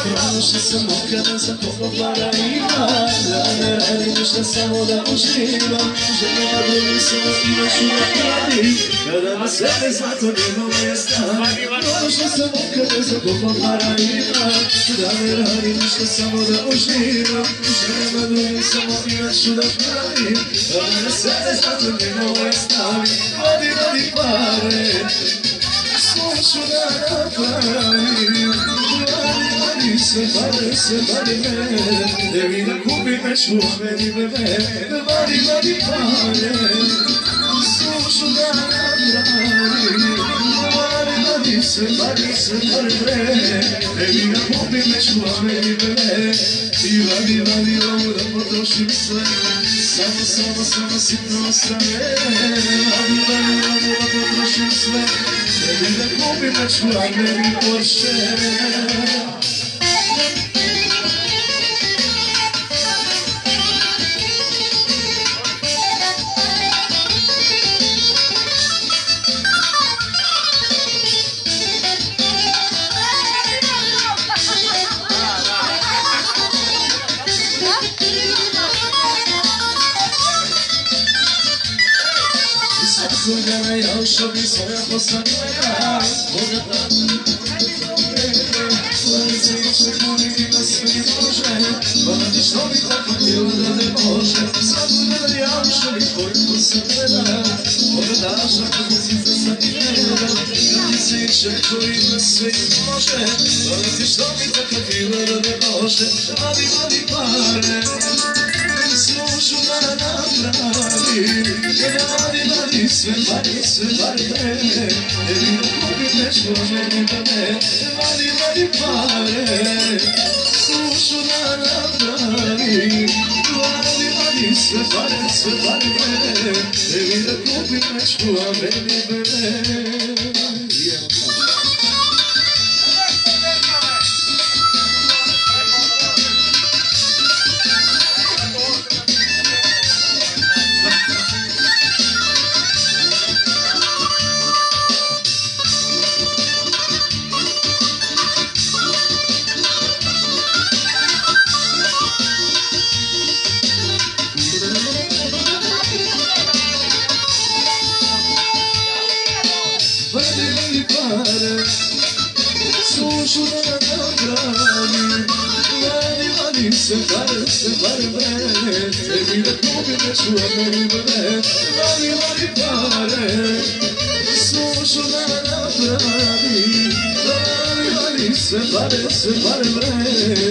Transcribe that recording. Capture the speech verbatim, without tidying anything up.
Prošli sam okada za koliko para ima, da ne radim ništa samo da uživam. Željela drugim samo imaš u napravi, kada na sebe zato njegova je stav. Prošli sam okada za koliko para ima, da ne radim ništa samo da uživam. Željela drugim samo imaš u napravi, kada na sebe zato njegova je stav. Vadi, vadi pare, slušu da napravim. Vadi se, vadi se, vadi me, da mi da kupi me čuveni bebe. Vadi, vadi pare, slušu da napravim. Vadi, vadi se, vadi se, vadi me, da mi da kupi me čuveni bebe. I vadi, vadi ovu da potrošim sve, samo, samo, samo sitno ostane. Vadi, vadi ovu da potrošim sve, da mi da kupi me čuveni Porsche. Zogana ja ušao bi svoja posanija, bogata Slanice i čekuni ima sve i može, Bogati što bi tako htjela da ne može. Zogana ja ušao bi svoja posanija, bogata šakozica sa ti gleda. Slanice i čekuni ima sve i može, Bogati što bi tako htjela da ne može. Vadi, vadi pare, slušu da napravi. Vadi, vadi sve, vadi sve, vadi me, da mi da kupi nešto meni bebe. Vadi, vadi pare, slušu da napravi. Vadi, vadi sve, vadi sve, vadi me, da mi da kupi nešto meni bebe. Slušu da napravi, vadi, vadi se, vadi se, vadi me, da mi da kupi nešto meni bebe. Vadi, vadi pare, slušu da napravi, vadi, vadi se, vadi se, vadi me,